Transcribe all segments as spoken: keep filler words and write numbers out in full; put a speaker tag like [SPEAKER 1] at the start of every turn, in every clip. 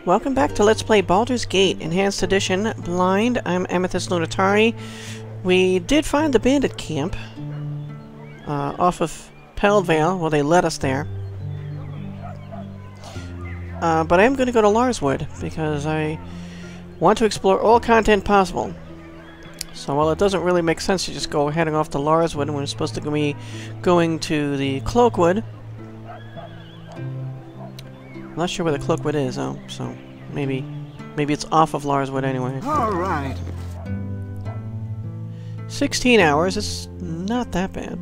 [SPEAKER 1] Welcome back to Let's Play Baldur's Gate, Enhanced Edition, Blind. I'm Amethyst Lunatari. We did find the bandit camp uh, off of Peldvale. Well, they led us there. Uh, but I am going to go to Larswood, because I want to explore all content possible. So while it doesn't really make sense to just go heading off to Larswood when we're supposed to be going to the Cloakwood, I'm not sure where the Cloakwood is, oh, so maybe maybe it's off of Larswood anyway.
[SPEAKER 2] All right.
[SPEAKER 1] sixteen hours, it's not that bad.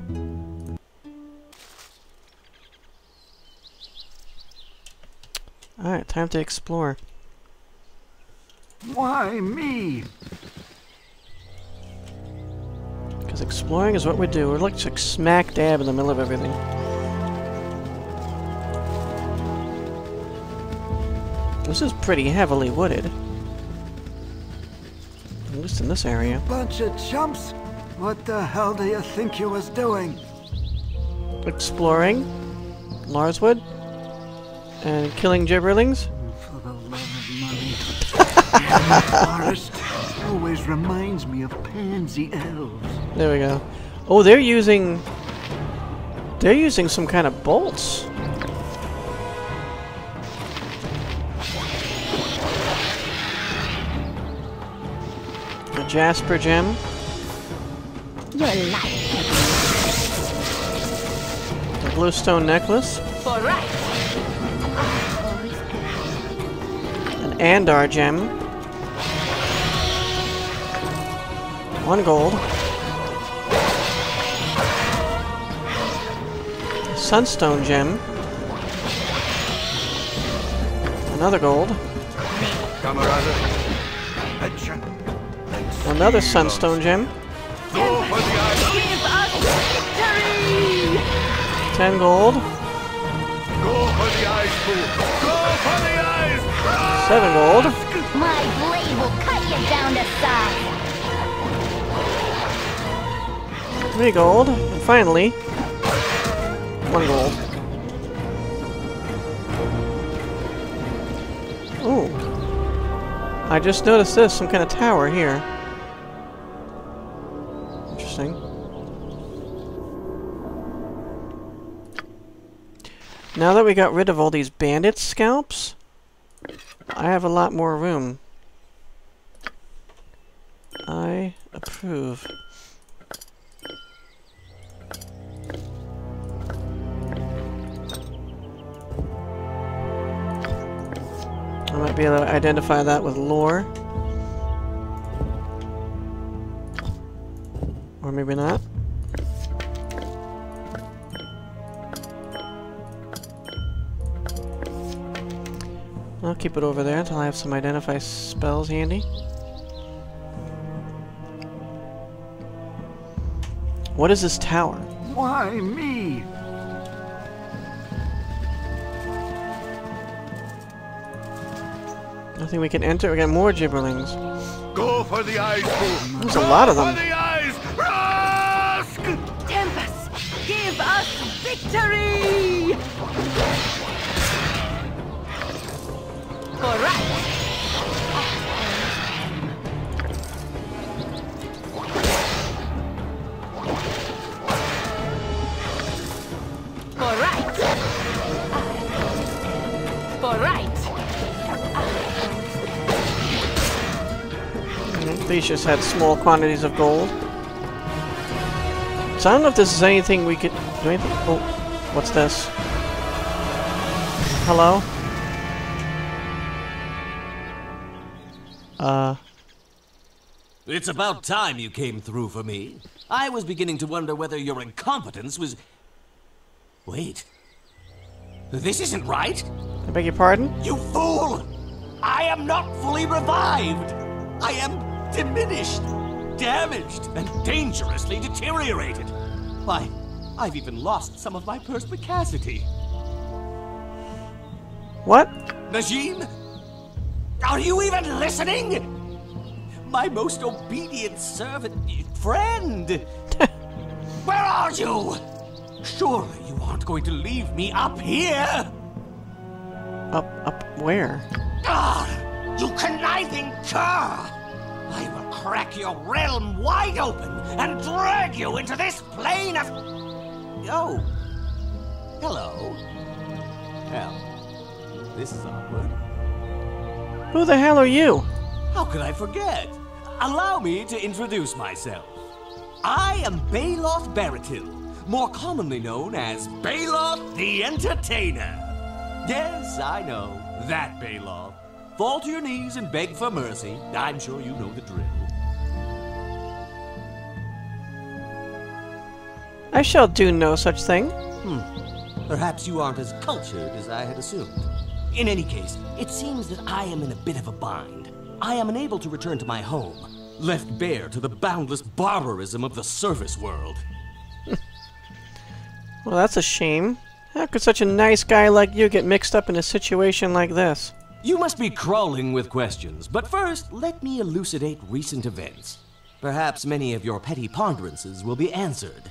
[SPEAKER 1] Alright, time to explore.
[SPEAKER 2] Why me?
[SPEAKER 1] Because exploring is what we do. We're like smack dab in the middle of everything. This is pretty heavily wooded. At least in this area.
[SPEAKER 2] Bunch of chumps. What the hell do you think you was doing?
[SPEAKER 1] Exploring Larswood and killing gibberlings.
[SPEAKER 2] For the love of money. The forest always reminds me of pansy elves.
[SPEAKER 1] There we go. Oh, they're using... They're using some kind of bolts. A jasper gem.
[SPEAKER 3] Your life.
[SPEAKER 1] A bluestone necklace.
[SPEAKER 3] For right.
[SPEAKER 1] An andar gem. One gold. A sunstone gem. Another gold. Another sunstone gem. Ten gold. Seven gold.
[SPEAKER 3] My blade will cut you down to size.
[SPEAKER 1] Three gold. And finally, one gold. Ooh. I just noticed this, some kind of tower here. Interesting. Now that we got rid of all these bandit scalps, I have a lot more room. I approve. I might be able to identify that with lore. Or maybe not. I'll keep it over there until I have some identify spells handy. What is this tower?
[SPEAKER 2] Why me?
[SPEAKER 1] Nothing we can enter. We got more gibberlings.
[SPEAKER 4] Go for the eyes, fool.
[SPEAKER 1] There's a lot of them.
[SPEAKER 4] Go for the eyes. Rusk!
[SPEAKER 3] Tempest, give us victory! For right. For right. For right.
[SPEAKER 1] These just had small quantities of gold. So I don't know if this is anything we could do anything. Oh, what's this? Hello? Uh.
[SPEAKER 5] It's about time you came through for me. I was beginning to wonder whether your incompetence was... Wait. This isn't right.
[SPEAKER 1] I beg your pardon?
[SPEAKER 5] You fool! I am not fully revived. I am diminished, damaged, and dangerously deteriorated. Why, I've even lost some of my perspicacity.
[SPEAKER 1] What?
[SPEAKER 5] Najim? Are you even listening? My most obedient servant, friend! Where are you? Surely you aren't going to leave me up here?
[SPEAKER 1] Up, up where?
[SPEAKER 5] You conniving cur! I will crack your realm wide open and drag you into this plane of... Oh. Hello. Well, this is awkward.
[SPEAKER 1] Who the hell are you?
[SPEAKER 5] How could I forget? Allow me to introduce myself. I am Baeloth Baratil, more commonly known as Baeloth the Entertainer. Yes, I know, that Baeloth. Fall to your knees and beg for mercy. I'm sure you know the drill.
[SPEAKER 1] I shall do no such thing.
[SPEAKER 5] Hmm. Perhaps you aren't as cultured as I had assumed. In any case, it seems that I am in a bit of a bind. I am unable to return to my home, left bare to the boundless barbarism of the service world.
[SPEAKER 1] Well, that's a shame. How could such a nice guy like you get mixed up in a situation like this?
[SPEAKER 5] You must be crawling with questions, but first, let me elucidate recent events. Perhaps many of your petty ponderances will be answered.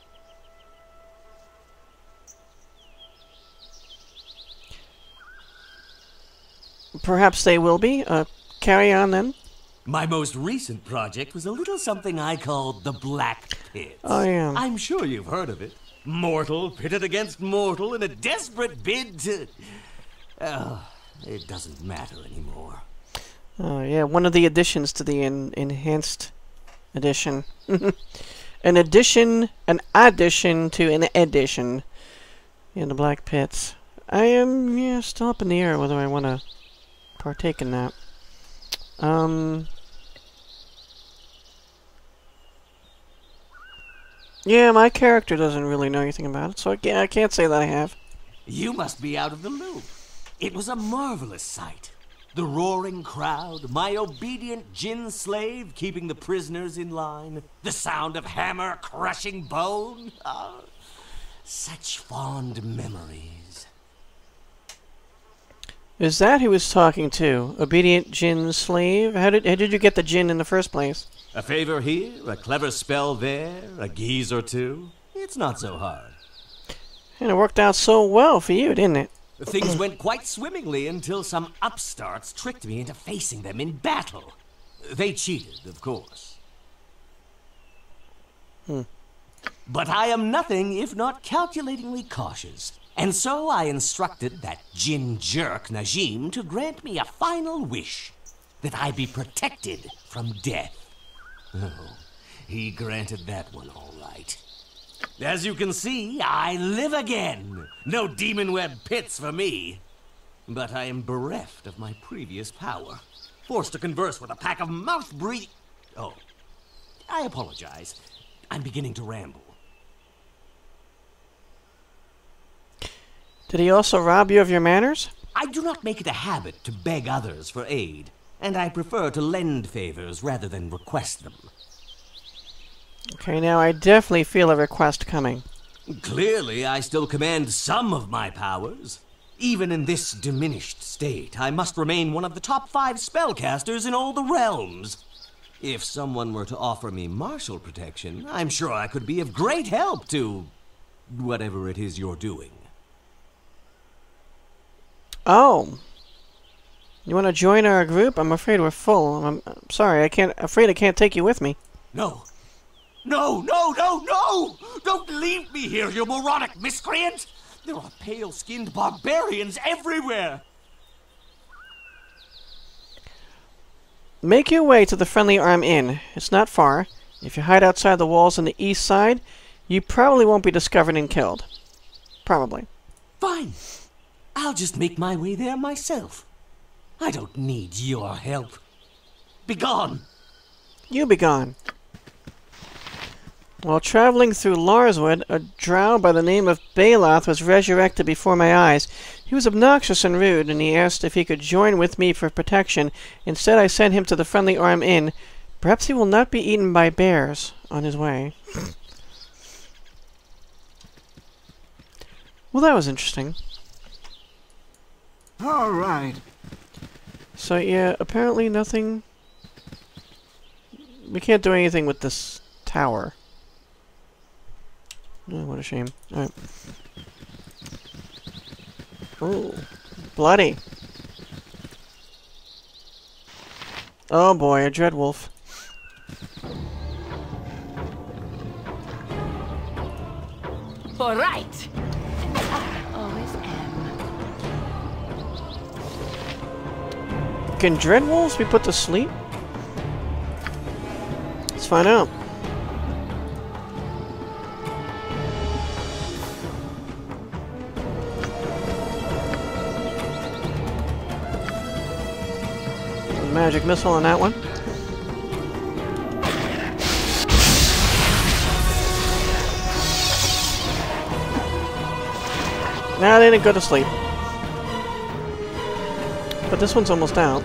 [SPEAKER 1] Perhaps they will be. Uh, carry on then.
[SPEAKER 5] My most recent project was a little something I called the Black Pits.
[SPEAKER 1] Oh, yeah.
[SPEAKER 5] I'm sure you've heard of it. Mortal pitted against mortal in a desperate bid to... Oh, it doesn't matter anymore.
[SPEAKER 1] Oh, yeah, one of the additions to the en enhanced edition. An addition, an addition to an edition in the Black Pits. I am, yeah, still up in the air whether I want to partake in that. Um... Yeah, my character doesn't really know anything about it, so I can't, I can't say that I have.
[SPEAKER 5] You must be out of the loop. It was a marvelous sight. The roaring crowd, my obedient djinn slave keeping the prisoners in line, the sound of hammer crushing bone. Oh, such fond memories.
[SPEAKER 1] Is that who was talking to? Obedient djinn slave? How did, how did you get the djinn in the first place?
[SPEAKER 5] A favor here, a clever spell there, a geese or two. It's not so hard.
[SPEAKER 1] And it worked out so well for you, didn't it?
[SPEAKER 5] Things went quite swimmingly until some upstarts tricked me into facing them in battle. They cheated, of course.
[SPEAKER 1] Hmm.
[SPEAKER 5] But I am nothing if not calculatingly cautious. And so I instructed that djinn jerk Najim to grant me a final wish. That I be protected from death. Oh, he granted that one all right. As you can see, I live again. No demon web pits for me. But I am bereft of my previous power. Forced to converse with a pack of mouth-breathing... Oh, I apologize. I'm beginning to ramble.
[SPEAKER 1] Did he also rob you of your manners?
[SPEAKER 5] I do not make it a habit to beg others for aid. And I prefer to lend favors rather than request them.
[SPEAKER 1] Okay, now I definitely feel a request coming.
[SPEAKER 5] Clearly, I still command some of my powers. Even in this diminished state, I must remain one of the top five spellcasters in all the realms. If someone were to offer me martial protection, I'm sure I could be of great help to... whatever it is you're doing.
[SPEAKER 1] Oh. You want to join our group? I'm afraid we're full. I'm, I'm sorry, I can't. Afraid I can't take you with me.
[SPEAKER 5] No. No, no, no, no! Don't leave me here, you moronic miscreant! There are pale-skinned barbarians everywhere!
[SPEAKER 1] Make your way to the Friendly Arm Inn. It's not far. If you hide outside the walls on the east side, you probably won't be discovered and killed. Probably.
[SPEAKER 5] Fine. I'll just make my way there myself. I don't need your help. Begone!
[SPEAKER 1] You be gone. While traveling through Larswood, a drow by the name of Baeloth was resurrected before my eyes. He was obnoxious and rude, and he asked if he could join with me for protection. Instead, I sent him to the Friendly Arm Inn. Perhaps he will not be eaten by bears on his way. Well, that was interesting.
[SPEAKER 2] All right.
[SPEAKER 1] So, yeah, apparently nothing... We can't do anything with this tower. Oh, what a shame. Alright. Oh, bloody. Oh boy, a dread wolf.
[SPEAKER 3] All right. I always am.
[SPEAKER 1] Can dread wolves be put to sleep? Let's find out. Magic missile on that one. Nah, they didn't go to sleep. But this one's almost out.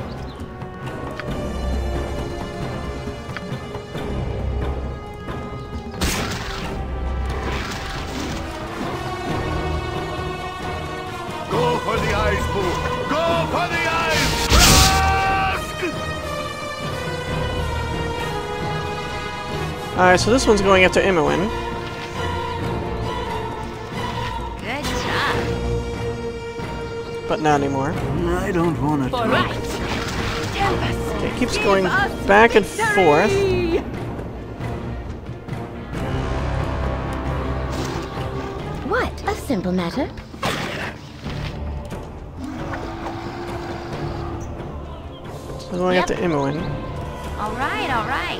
[SPEAKER 4] Go for the ice pool! Go for the ice!
[SPEAKER 1] Alright, so this one's going after Imoen.
[SPEAKER 3] Good job.
[SPEAKER 1] But not anymore.
[SPEAKER 2] I don't want to
[SPEAKER 3] All
[SPEAKER 2] talk.
[SPEAKER 3] right.
[SPEAKER 1] Okay, it keeps going back and forth.
[SPEAKER 3] What? A simple matter.
[SPEAKER 1] So we're going
[SPEAKER 3] Yep.
[SPEAKER 1] after Imoen.
[SPEAKER 3] All right, all right.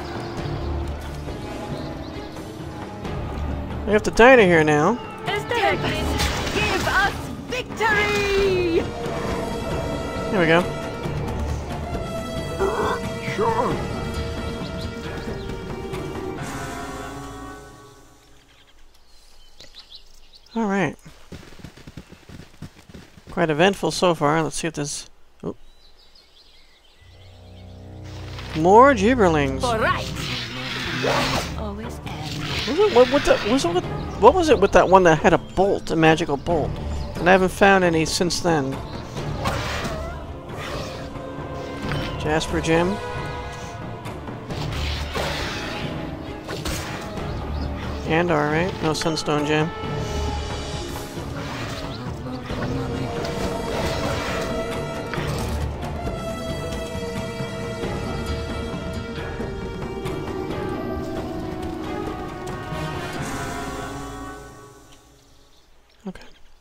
[SPEAKER 1] We have the diner here now.
[SPEAKER 3] Give us victory!
[SPEAKER 1] There we go.
[SPEAKER 2] Sure.
[SPEAKER 1] Alright. Quite eventful so far. Let's see if there's... Oh. More gibberlings.
[SPEAKER 3] All right. Always am.
[SPEAKER 1] Was it, what, what, the, was it, what, what was it with that one that had a bolt, a magical bolt? And I haven't found any since then. Jasper Gem. And alright, no Sunstone Gem. Okay.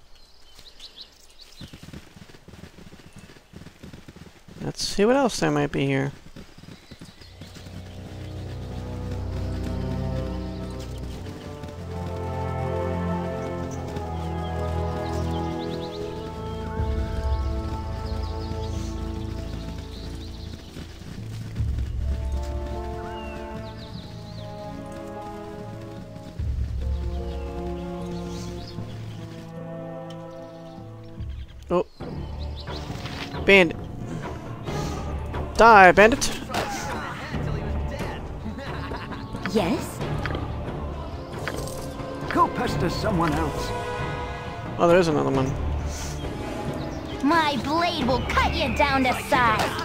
[SPEAKER 1] Let's see what else there might be here. Oh. Bandit. Die, bandit!
[SPEAKER 3] Yes?
[SPEAKER 2] Go pester someone else.
[SPEAKER 1] Oh, there is another one.
[SPEAKER 3] My blade will cut you down to size.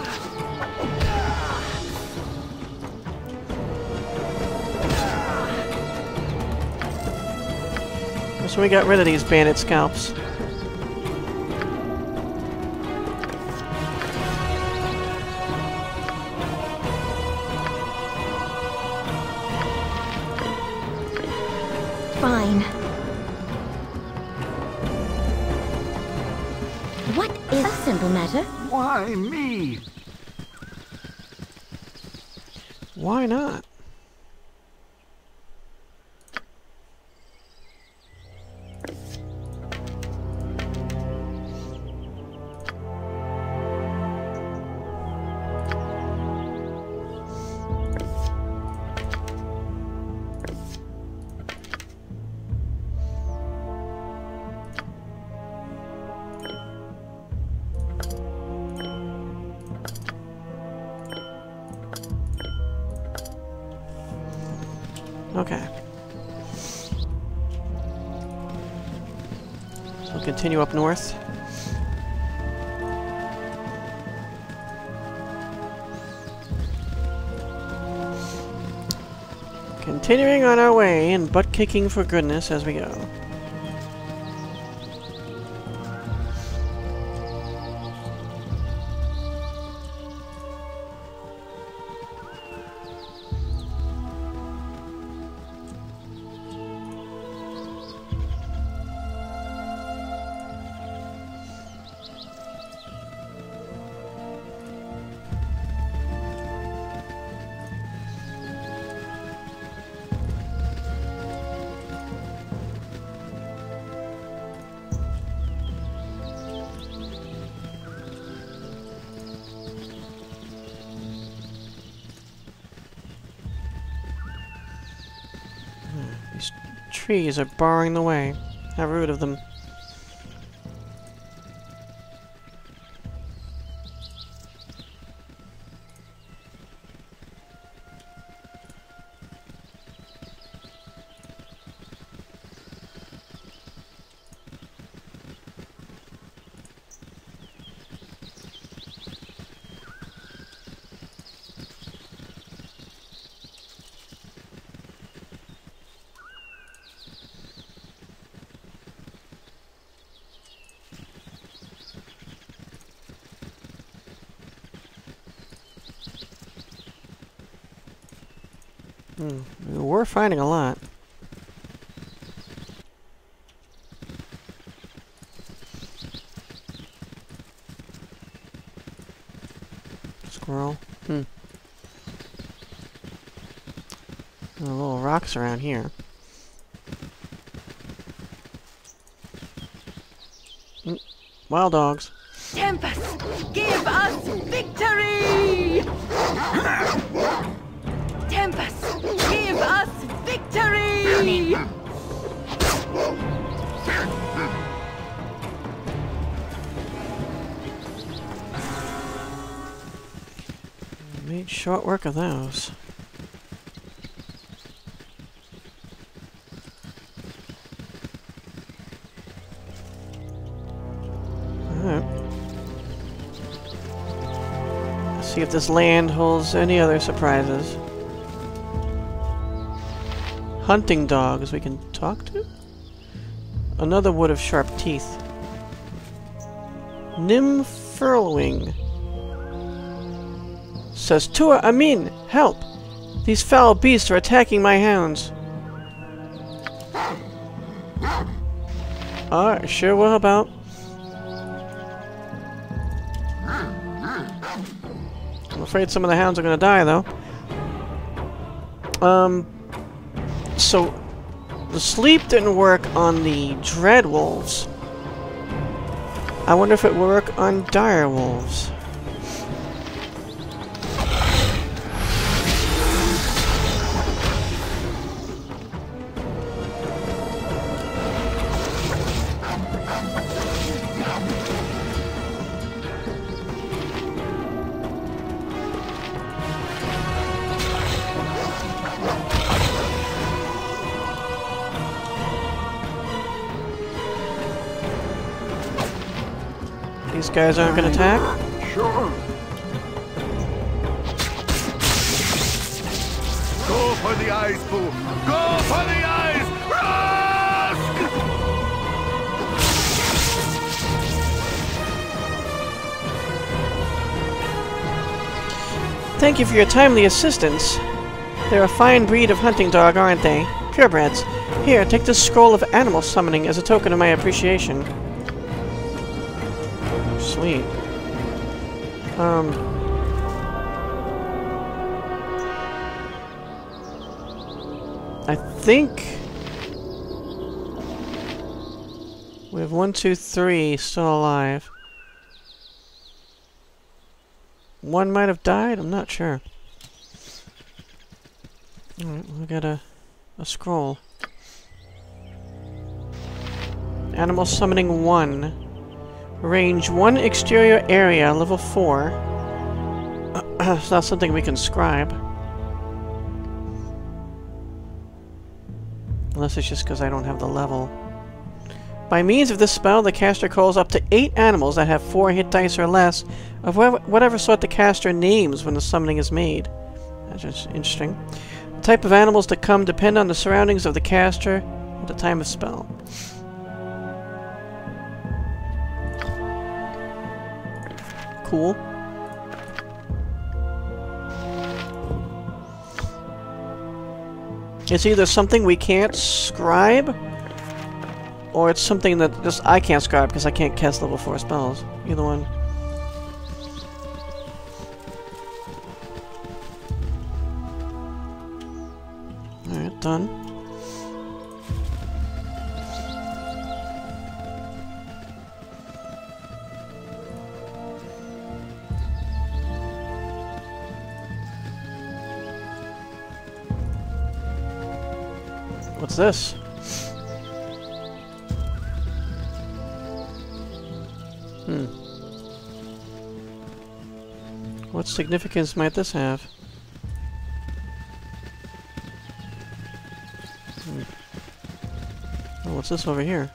[SPEAKER 1] So we got rid of these bandit scalps.
[SPEAKER 3] Fine. What is a simple matter?
[SPEAKER 2] Why me?
[SPEAKER 1] Why not? Okay. So we'll continue up north. Continuing on our way and butt kicking for goodness as we go. trees are barring the way. How rude of them. Hmm. We're finding a lot. Squirrel. Hmm. There are little rocks around here. Mm. Wild dogs.
[SPEAKER 6] Tempest, give us victory! Tempest, give us victory!
[SPEAKER 1] Made short work of those. Alright. Let's see if this land holds any other surprises. Hunting dogs we can talk to? Another wood of sharp teeth. Nim Furlwing says, Tua Amin, help! These foul beasts are attacking my hounds. Alright, sure will help out. I'm afraid some of the hounds are gonna die, though. Um... So, the sleep didn't work on the dread wolves. I wonder if it will work on dire wolves. These guys aren't going to attack?
[SPEAKER 2] Sure.
[SPEAKER 4] Go for the eyes, Boo! Go for the eyes! Rusk!
[SPEAKER 1] Thank you for your timely assistance. They're a fine breed of hunting dog, aren't they? Purebreds. Here, take this scroll of animal summoning as a token of my appreciation. Sweet. Um... I think... we have one, two, three still alive. One might have died? I'm not sure. Alright, we got a, a scroll. Animal summoning one. Range one exterior area, level four. It's not something we can scribe. Unless it's just because I don't have the level. By means of this spell, the caster calls up to eight animals that have four hit dice or less of wh whatever sort the caster names when the summoning is made. That's just interesting. The type of animals that come depend on the surroundings of the caster at the time of spell. Cool. It's either something we can't scribe, or it's something that just I can't scribe because I can't cast level four spells. Either one. Alright, done. What's this? Hmm. What significance might this have? Hmm. Oh, what's this over here?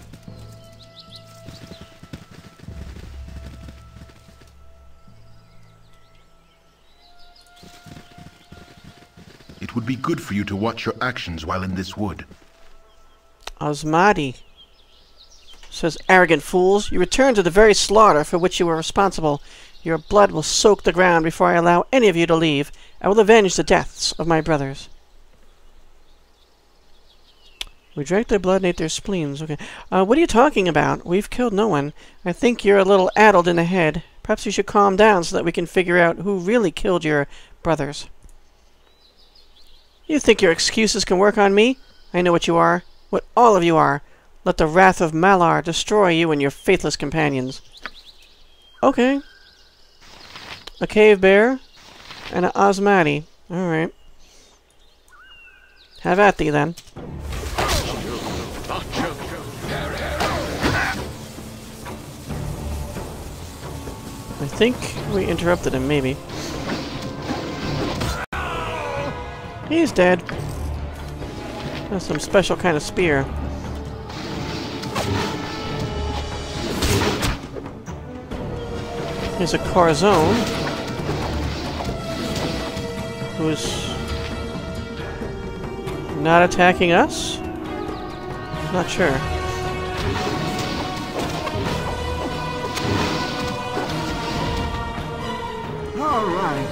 [SPEAKER 7] It would be good for you to watch your actions while in this wood.
[SPEAKER 1] Osmadi says, arrogant fools, you return to the very slaughter for which you were responsible. Your blood will soak the ground before I allow any of you to leave. I will avenge the deaths of my brothers. We drank their blood and ate their spleens. Okay. Uh, what are you talking about? We've killed no one. I think you're a little addled in the head. Perhaps you should calm down so that we can figure out who really killed your brothers. You think your excuses can work on me? I know what you are. What all of you are. Let the wrath of Malar destroy you and your faithless companions. Okay. A cave bear and an Osmadi. Alright. Have at thee, then. I think we interrupted him, maybe. He's dead. That's some special kind of spear. Here's a Corazon, who's not attacking us? Not sure.
[SPEAKER 2] All right.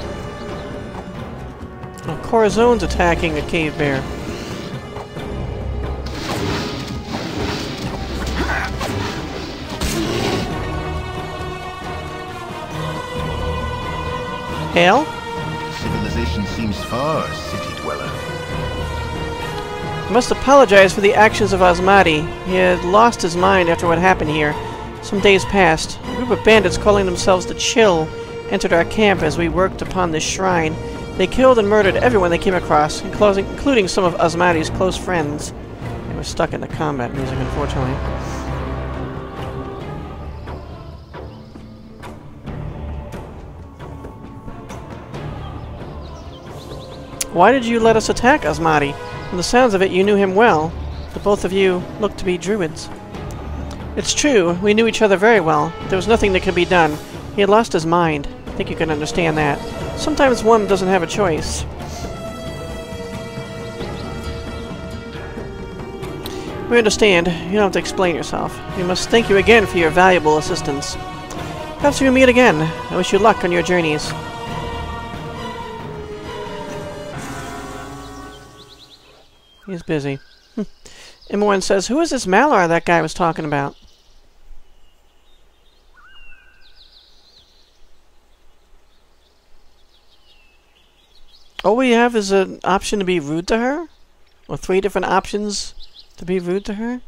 [SPEAKER 1] Oh, Corazon's attacking a cave bear. Hail?
[SPEAKER 7] Civilization seems far, city dweller.
[SPEAKER 1] I must apologize for the actions of Osmadi. He had lost his mind after what happened here. Some days passed. A group of bandits calling themselves the Chill entered our camp as we worked upon this shrine. They killed and murdered everyone they came across, including some of Osmadi's close friends. They were stuck in the combat music, unfortunately. Why did you let us attack Osmadi? From the sounds of it, you knew him well. The both of you looked to be druids. It's true, we knew each other very well. There was nothing that could be done. He had lost his mind. I think you can understand that. Sometimes one doesn't have a choice. We understand. You don't have to explain yourself. We must thank you again for your valuable assistance. Perhaps we'll meet again. I wish you luck on your journeys. He's busy. Imoen says, who is this Malar that guy was talking about? All we have is an option to be rude to her? Or three different options to be rude to her?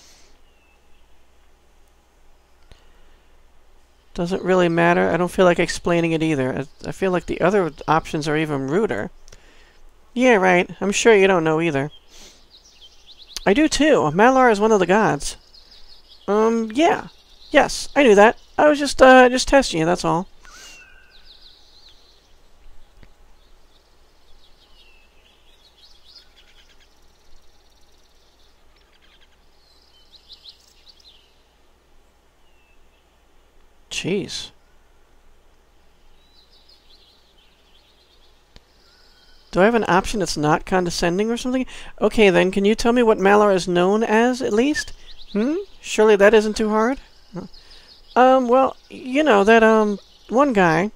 [SPEAKER 1] Doesn't really matter. I don't feel like explaining it either. I, I feel like the other options are even ruder. Yeah, right. I'm sure you don't know either. I do too. Malar is one of the gods. Um, yeah. Yes, I knew that. I was just, uh, just testing you, that's all. Jeez. Do I have an option that's not condescending or something? Okay, then, can you tell me what Malar is known as, at least? Hmm? Surely that isn't too hard? Um, well, you know, that, um, one guy...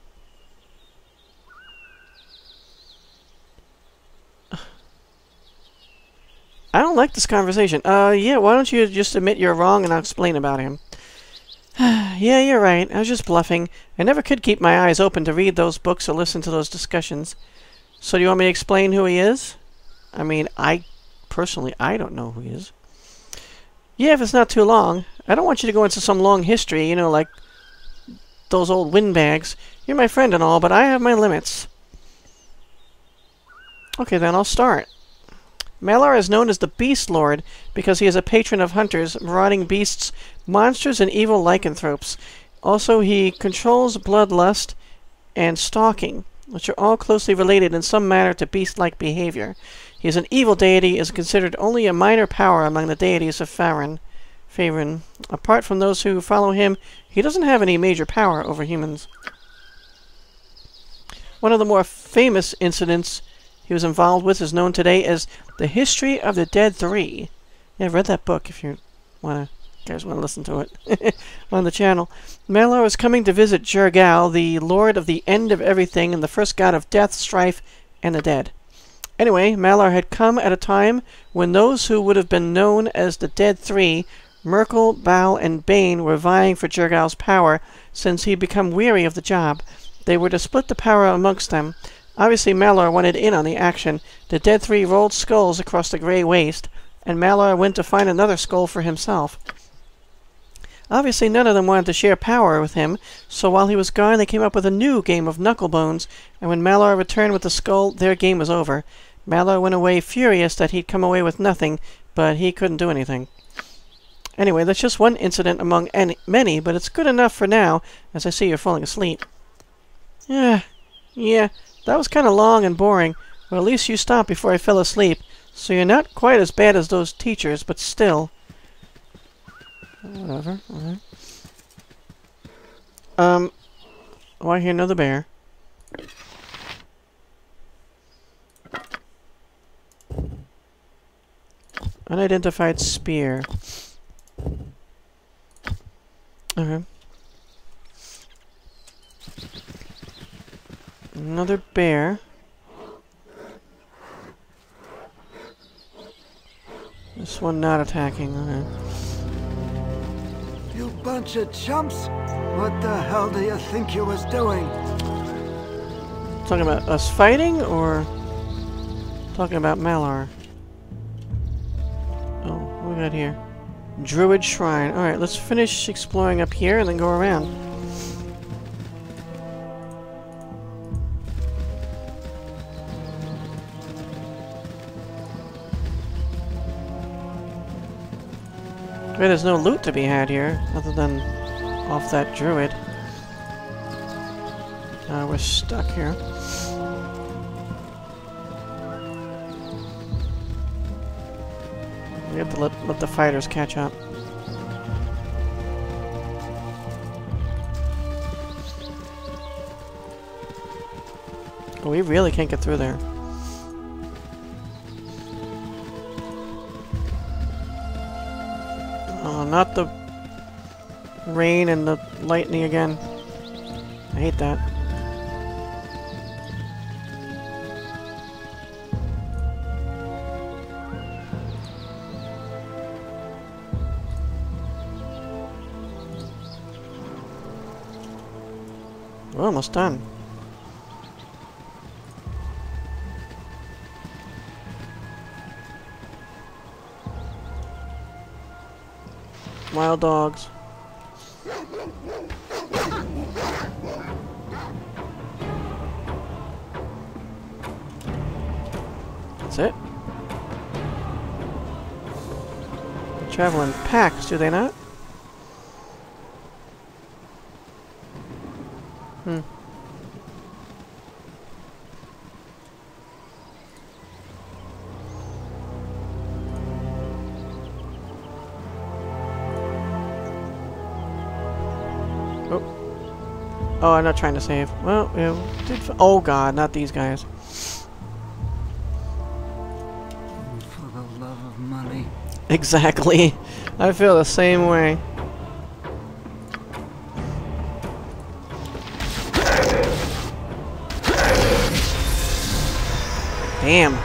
[SPEAKER 1] I don't like this conversation. Uh, yeah, why don't you just admit you're wrong and I'll explain about him. Yeah, you're right. I was just bluffing. I never could keep my eyes open to read those books or listen to those discussions. So do you want me to explain who he is? I mean, I... Personally, I don't know who he is. Yeah, if it's not too long. I don't want you to go into some long history, you know, like those old windbags. You're my friend and all, but I have my limits. Okay, then I'll start. Malar is known as the Beast Lord because he is a patron of hunters, marauding beasts, monsters, and evil lycanthropes. Also, he controls bloodlust and stalking, which are all closely related in some manner to beast-like behavior. He is an evil deity, is considered only a minor power among the deities of Faerûn. Faerûn. Apart from those who follow him, he doesn't have any major power over humans. One of the more famous incidents he was involved with is known today as the History of the Dead Three. Yeah, I've read that book if you wanna, you guys want to listen to it on the channel. Malar was coming to visit Jergal, the lord of the end of everything and the first god of death, strife, and the dead. Anyway, Malar had come at a time when those who would have been known as the Dead Three, Merkel, Baal, and Bane, were vying for Jergal's power since he'd become weary of the job. They were to split the power amongst them. Obviously, Malar wanted in on the action. The Dead Three rolled skulls across the grey waste, and Malar went to find another skull for himself. Obviously, none of them wanted to share power with him, so while he was gone, they came up with a new game of knucklebones, and when Malar returned with the skull, their game was over. Malar went away furious that he'd come away with nothing, but he couldn't do anything. Anyway, that's just one incident among any, many, but it's good enough for now, as I see you're falling asleep. Yeah, yeah. That was kind of long and boring. Well, at least you stopped before I fell asleep, so you're not quite as bad as those teachers, but still. Whatever. Alright. Um. Oh, I hear another bear. Unidentified spear. Okay. Another bear. This one not attacking. Okay.
[SPEAKER 2] You bunch of chumps! What the hell do you think you was doing?
[SPEAKER 1] Talking about us fighting, or talking about Malar? Oh, what we got here? Druid Shrine. Alright, let's finish exploring up here and then go around. Wait, there's no loot to be had here, other than off that druid. Uh, we're stuck here. We have to let, let the fighters catch up. Oh, we really can't get through there. Oh, not the rain and the lightning again. I hate that. We're almost done. Wild dogs. That's it. They travel in packs, do they not? Hmm. Oh, I'm not trying to save. Well, yeah, we did f oh god, not these guys.
[SPEAKER 2] For the love of money.
[SPEAKER 1] Exactly. I feel the same way. Damn.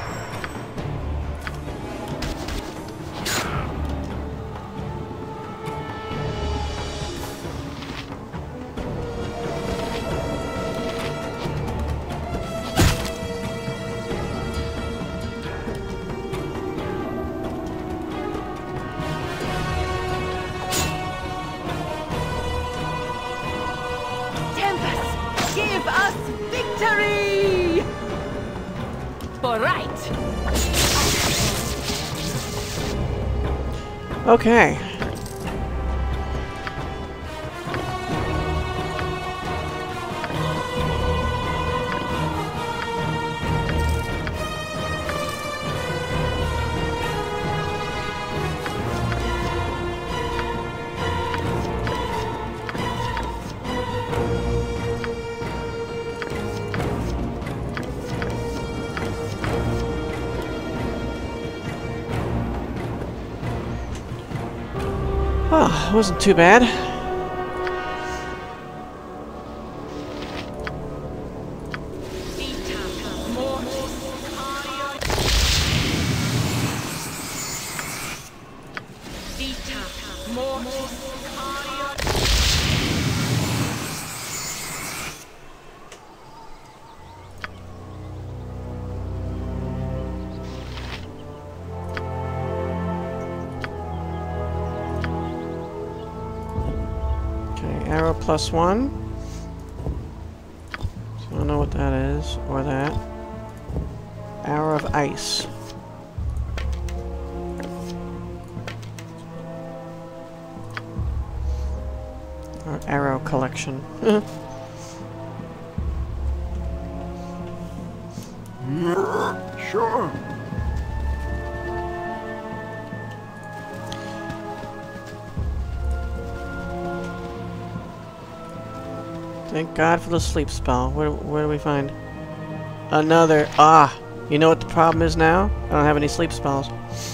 [SPEAKER 6] Give us victory! All right.
[SPEAKER 1] Okay. Oh, it wasn't too bad. Arrow plus one. So I don't know what that is, or that. Arrow of ice. Or arrow collection.
[SPEAKER 2] Sure.
[SPEAKER 1] Thank God for the sleep spell. Where, where do we find another? Ah! You know what the problem is now? I don't have any sleep spells.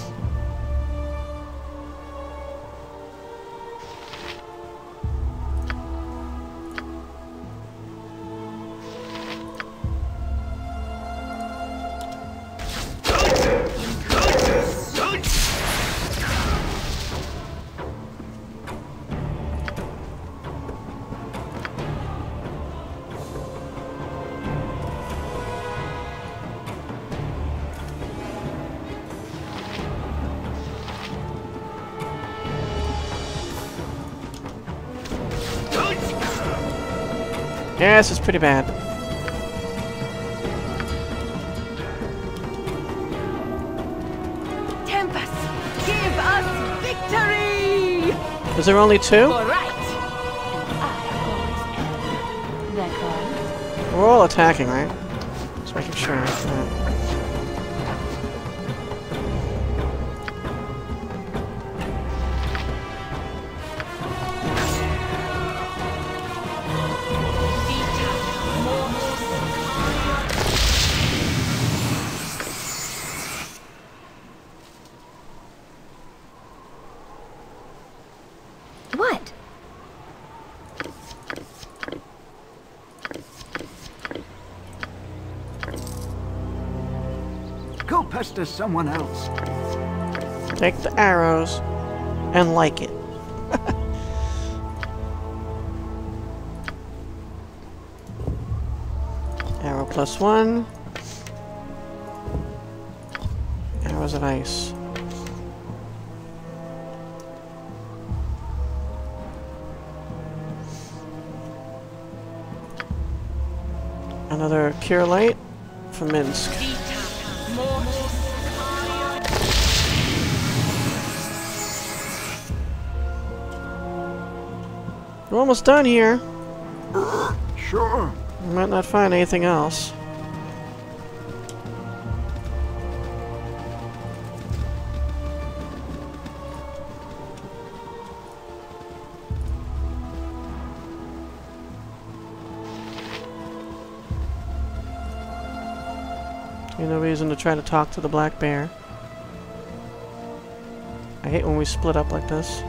[SPEAKER 1] Yeah, this is pretty bad.
[SPEAKER 6] Tempest, give us victory!
[SPEAKER 1] Is there only two?
[SPEAKER 6] All right. And I always am. That one.
[SPEAKER 1] We're all attacking, right? Just making sure. Right.
[SPEAKER 3] What?
[SPEAKER 2] Go pester someone else.
[SPEAKER 1] Take the arrows and like it. Arrow plus one. Arrows of ice. Another cure light for Minsk. We're almost done here.
[SPEAKER 2] Sure.
[SPEAKER 1] We might not find anything else. No reason to try to talk to the black bear. I hate when we split up like this.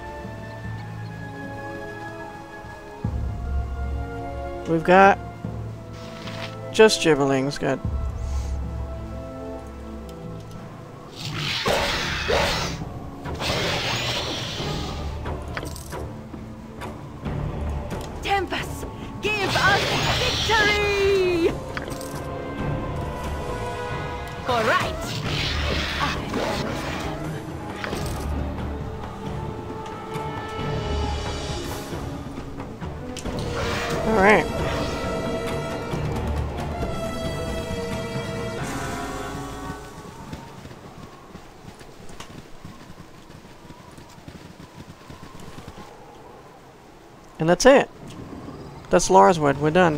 [SPEAKER 1] We've got just gibberlings. Good.
[SPEAKER 6] Tempest, give us victory! All right. I always am.
[SPEAKER 1] All right. And that's it. That's Larswood. We're done.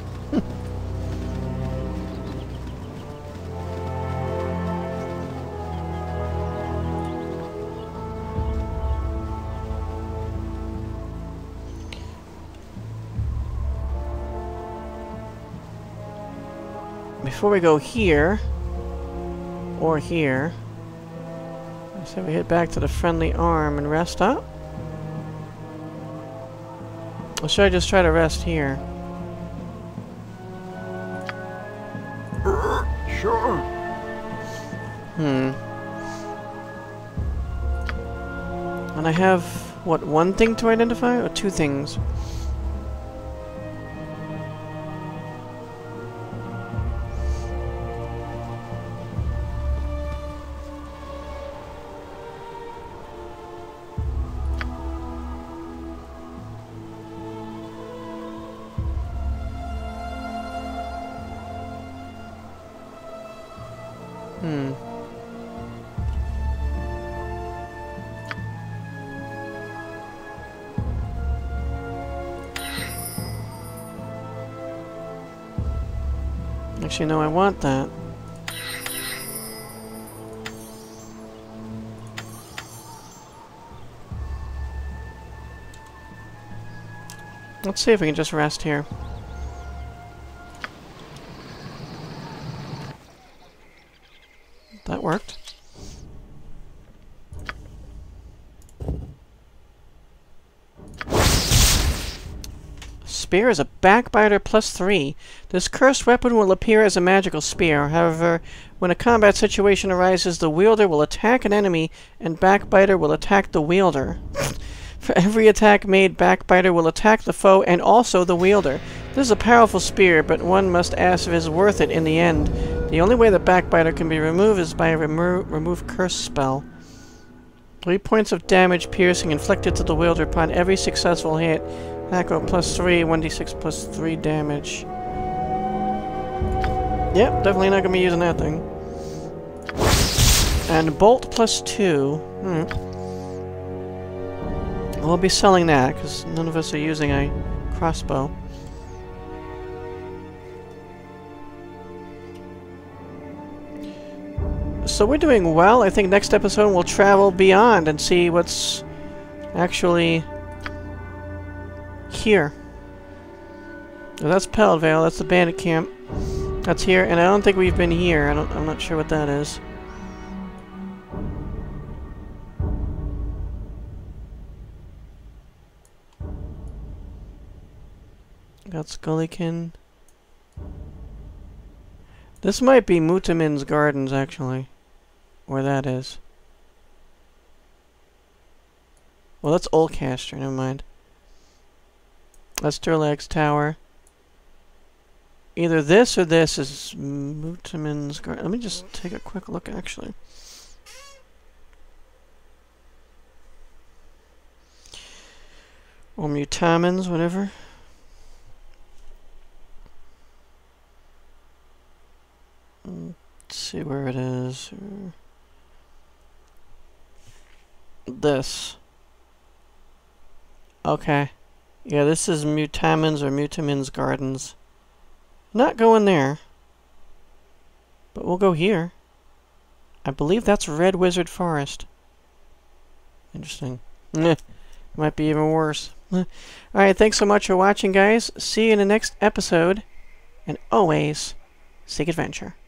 [SPEAKER 1] Before we go here, or here, I say we head back to the friendly arm and rest up. Or should I just try to rest here?
[SPEAKER 2] Sure.
[SPEAKER 1] Hmm. And I have, what, one thing to identify? Or two things? Hmm. Actually, no, I want that. Let's see if we can just rest here. That worked. Spear is a backbiter plus three. This cursed weapon will appear as a magical spear. However, when a combat situation arises, the wielder will attack an enemy, and backbiter will attack the wielder. For every attack made, backbiter will attack the foe and also the wielder. This is a powerful spear, but one must ask if it is worth it in the end. The only way that backbiter can be removed is by a remo remove curse spell. Three points of damage piercing inflicted to the wielder upon every successful hit. Echo plus three, one d six plus three damage. Yep, definitely not gonna be using that thing. And bolt plus two. Hmm. We'll be selling that, because none of us are using a crossbow. So we're doing well. I think next episode we'll travel beyond and see what's actually here. Well, that's Peldvale, that's the bandit camp. That's here, and I don't think we've been here. I don't, I'm not sure what that is. Got Skullykin. This might be Mutamin's Gardens, actually. Where that is. Well, that's Oldcaster, never mind. That's Durlag's Tower. Either this or this is Mutamin's Garden. Let me just take a quick look, actually. Or Mutamin's, whatever. Let's see where it is. This. Okay. Yeah, this is Mutamin's or Mutamin's Gardens. Not going there. But we'll go here. I believe that's Red Wizard Forest. Interesting. Might be even worse. Alright, thanks so much for watching, guys. See you in the next episode. And always, seek adventure.